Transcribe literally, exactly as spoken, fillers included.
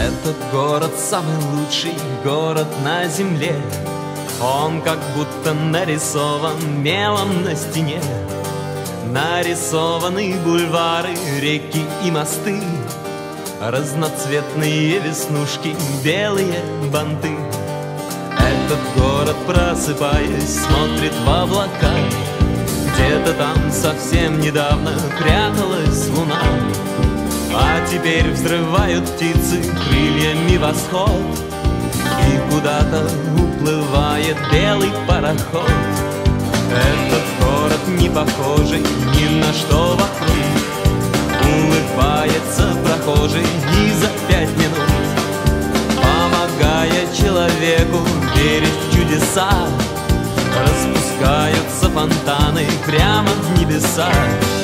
Этот город самый лучший город на земле. Он как будто нарисован мелом на стене. Нарисованы бульвары, реки и мосты, разноцветные веснушки, белые банты. Этот город, просыпаясь, смотрит в облака. Где-то там совсем недавно пряталась луна, а теперь взрывают птицы крыльями восход, и куда-то уплывает белый пароход. Этот город не похожий ни на что вокруг. Улыбается прохожий и за пять минут, помогая человеку верить в чудеса, распускаются фонтаны прямо в небеса.